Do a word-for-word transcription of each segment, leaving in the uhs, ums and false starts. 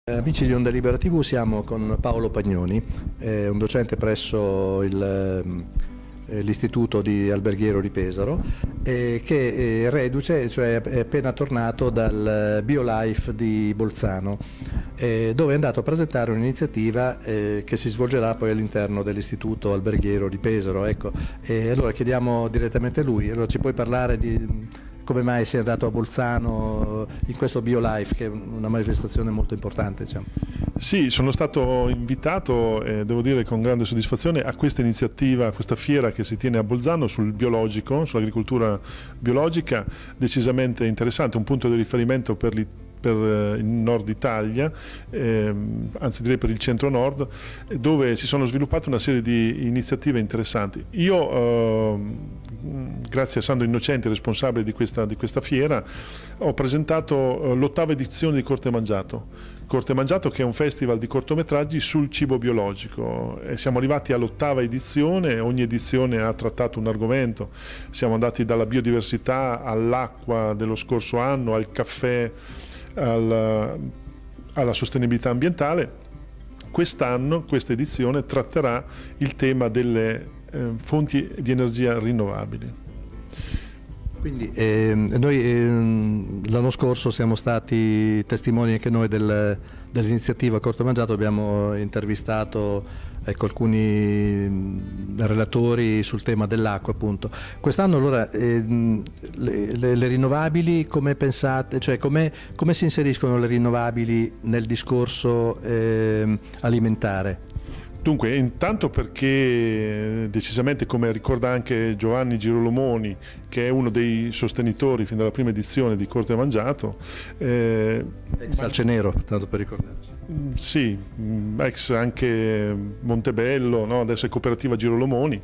Amici di Onda Libera tivù, siamo con Paolo Pagnoni, eh, un docente presso l'Istituto di Alberghiero di Pesaro, eh, che è reduce, cioè è appena tornato dal BioLife di Bolzano, eh, dove è andato a presentare un'iniziativa eh, che si svolgerà poi all'interno dell'Istituto Alberghiero di Pesaro. Ecco, e allora chiediamo direttamente a lui, allora ci puoi parlare di come mai sei andato a Bolzano in questo BioLife, che è una manifestazione molto importante, diciamo. Sì, sono stato invitato, eh, devo dire con grande soddisfazione, a questa iniziativa, a questa fiera che si tiene a Bolzano sul biologico, sull'agricoltura biologica, decisamente interessante, un punto di riferimento per l'Italia, per il nord Italia, eh, anzi direi per il centro-nord, dove si sono sviluppate una serie di iniziative interessanti. Io, eh, grazie a Sandro Innocenti, responsabile di questa, di questa fiera, ho presentato eh, l'ottava edizione di Corte Mangiato. Corte Mangiato, che è un festival di cortometraggi sul cibo biologico. E siamo arrivati all'ottava edizione, ogni edizione ha trattato un argomento. Siamo andati dalla biodiversità all'acqua dello scorso anno, al caffè, alla, alla sostenibilità ambientale. Quest'anno, questa edizione, tratterà il tema delle eh, fonti di energia rinnovabili. Quindi eh, noi eh, l'anno scorso siamo stati testimoni anche noi del, dell'iniziativa Corto Mangiato, abbiamo intervistato ecco, alcuni relatori sul tema dell'acqua, appunto. Quest'anno allora eh, le, le, le rinnovabili, come pensate, cioè come, come si inseriscono le rinnovabili nel discorso eh, alimentare? Dunque, intanto perché decisamente, come ricorda anche Giovanni Girolomoni, che è uno dei sostenitori fin dalla prima edizione di Corte Mangiato, eh, ex Alcenero, tanto per ricordarci. Sì, ex anche Montebello, no? Adesso è Cooperativa Girolomoni.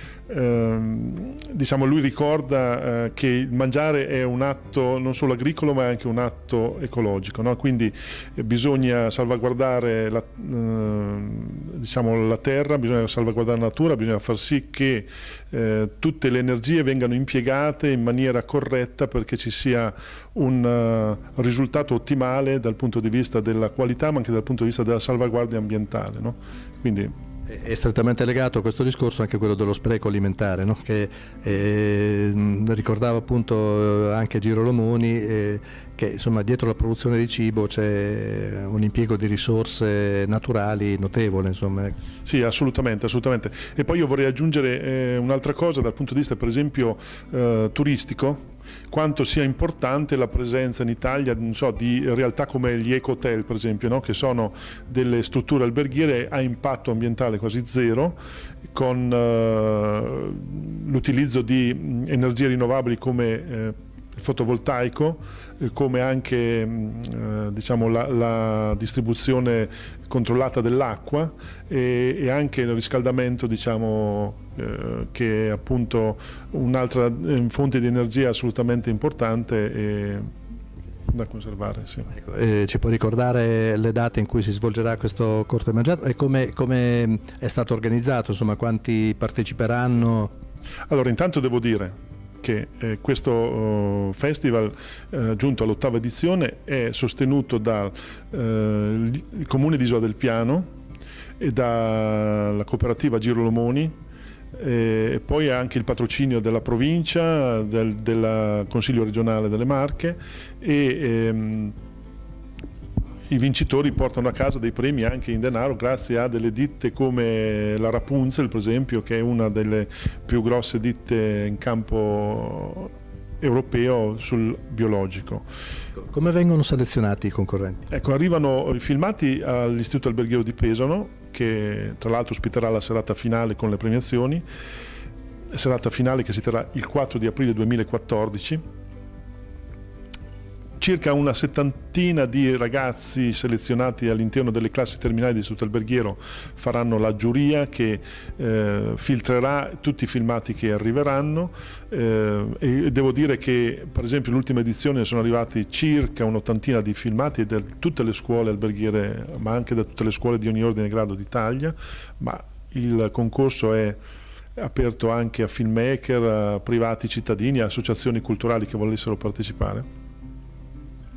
Eh, diciamo, lui ricorda eh, che il mangiare è un atto non solo agricolo ma è anche un atto ecologico, no? Quindi eh, bisogna salvaguardare la, eh, diciamo, la terra, bisogna salvaguardare la natura, bisogna far sì che eh, tutte le energie vengano impiegate in maniera corretta perché ci sia un uh, risultato ottimale dal punto di vista della qualità ma anche dal punto di vista della salvaguardia ambientale, no? Quindi è strettamente legato a questo discorso anche quello dello spreco alimentare, no? Che eh, ricordava appunto anche Girolomoni, eh, che insomma dietro la produzione di cibo c'è un impiego di risorse naturali notevole, insomma. Sì, assolutamente, assolutamente. E poi io vorrei aggiungere eh, un'altra cosa dal punto di vista per esempio eh, turistico, quanto sia importante la presenza in Italia, non so, di realtà come gli eco-hotel per esempio, no? Che sono delle strutture alberghiere a impatto ambientale quasi zero, con eh, l'utilizzo di energie rinnovabili come eh, il fotovoltaico, eh, come anche eh, diciamo, la, la distribuzione controllata dell'acqua e, e anche il riscaldamento, diciamo, eh, che è appunto un'altra fonte di energia assolutamente importante e da conservare. Sì. Ecco, eh, ci può ricordare le date in cui si svolgerà questo Corto Mangiato e come, come è stato organizzato, insomma, quanti parteciperanno? Allora, intanto devo dire che eh, questo uh, festival eh, giunto all'ottava edizione è sostenuto dal eh, Comune di Isola del Piano e dalla Cooperativa Girolomoni, e poi anche il patrocinio della provincia, del, del Consiglio regionale delle Marche e ehm, i vincitori portano a casa dei premi anche in denaro grazie a delle ditte come la Rapunzel per esempio, che è una delle più grosse ditte in campo europeo sul biologico. Come vengono selezionati i concorrenti? Ecco, arrivano i filmati all'Istituto Alberghiero di Pesaro, che tra l'altro ospiterà la serata finale con le premiazioni, serata finale che si terrà il quattro di aprile duemilaquattordici. Circa una settantina di ragazzi selezionati all'interno delle classi terminali dell'Istituto Alberghiero faranno la giuria che eh, filtrerà tutti i filmati che arriveranno eh, e devo dire che per esempio l'ultima edizione sono arrivati circa un'ottantina di filmati da tutte le scuole alberghiere ma anche da tutte le scuole di ogni ordine e grado d'Italia, ma il concorso è aperto anche a filmmaker, a privati cittadini, a associazioni culturali che volessero partecipare.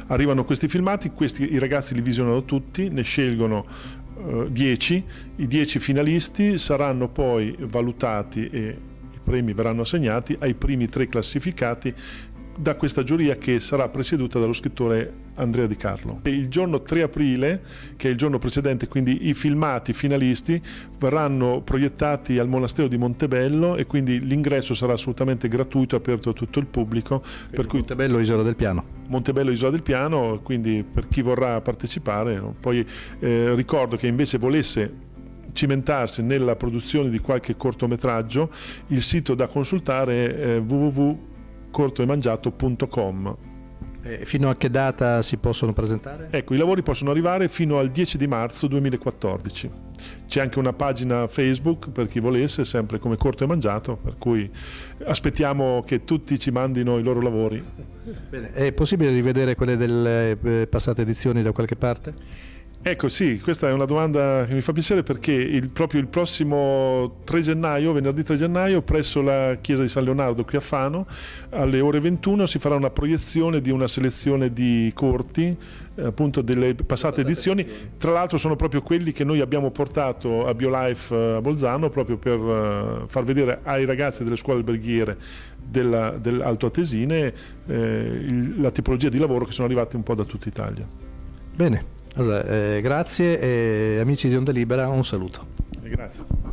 Arrivano questi filmati, questi, i ragazzi li visionano tutti, ne scelgono dieci, i dieci finalisti saranno poi valutati e i premi verranno assegnati ai primi tre classificati da questa giuria che sarà presieduta dallo scrittore Andrea Di Carlo. E il giorno tre aprile, che è il giorno precedente, quindi i filmati finalisti verranno proiettati al monastero di Montebello e quindi l'ingresso sarà assolutamente gratuito, aperto a tutto il pubblico. Per cui Montebello, Isola del Piano. Montebello, Isola del Piano, quindi per chi vorrà partecipare. Poi eh, ricordo che invece volesse cimentarsi nella produzione di qualche cortometraggio, il sito da consultare è w w w punto cortoemangiato punto com. E fino a che data si possono presentare? Ecco, i lavori possono arrivare fino al dieci di marzo duemilaquattordici. C'è anche una pagina Facebook per chi volesse, sempre come Corto e Mangiato, per cui aspettiamo che tutti ci mandino i loro lavori. Bene, è possibile rivedere quelle delle passate edizioni da qualche parte? Ecco, sì, questa è una domanda che mi fa piacere perché il, proprio il prossimo tre gennaio, venerdì tre gennaio, presso la chiesa di San Leonardo qui a Fano, alle ore ventuno si farà una proiezione di una selezione di corti, eh, appunto delle passate edizioni. Tra l'altro sono proprio quelli che noi abbiamo portato a BioLife a Bolzano proprio per uh, far vedere ai ragazzi delle scuole alberghiere della, dell'Alto Atesine eh, il, la tipologia di lavoro che sono arrivati un po' da tutta Italia. Bene. Allora, eh, grazie e amici di Onda Libera, un saluto. Grazie.